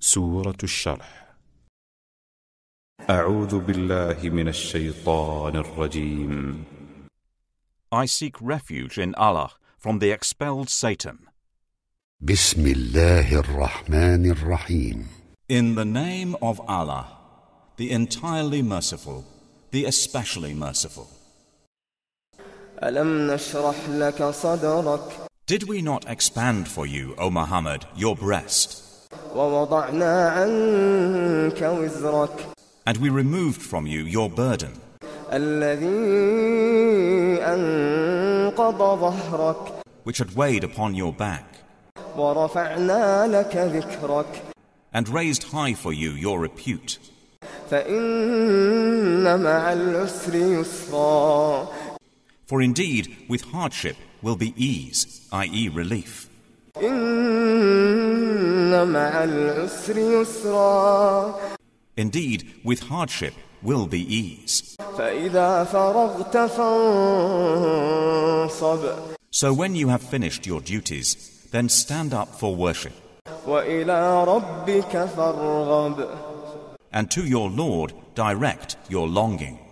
سورة الشرح. أعوذ بالله من الشيطان الرجيم. I seek refuge in Allah from the expelled Satan. بسم الله الرحمن الرحيم. In the name of Allah, the entirely merciful, the especially merciful. ألم نشرح لك صدرك. Did we not expand for you, O Muhammad, your breast? ووضعنا عنك وزرك. And we removed from you your burden. الذي أنقض ظهرك. Which had weighed upon your back. ورفعنا لك ذكرك. And raised high for you your repute. فإن مع العسر يسرا. For indeed, with hardship will be ease, i.e. relief. إن مع العسر يسرا. Indeed, with hardship will be ease. فإذا فرغت فانصب. So when you have finished your duties, then stand up for worship. وإلى ربك فارغب. And to your Lord direct your longing.